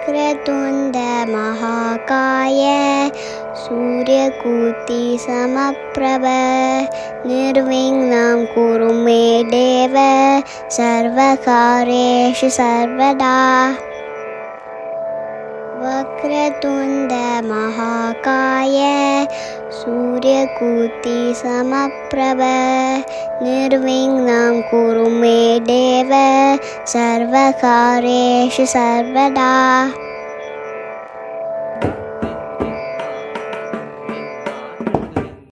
वक्रतुण्ड महाकाय सूर्यकोटिसमप्रभ निर्विघ्नं कुरु मे देव सर्वकार्येषु सर्वदा। वक्रतुण्ड महाकाय सूर्यकोटिसमप्रभ निर्विघ्नं कुरु मे देव सर्वकार्येषु सर्वदा।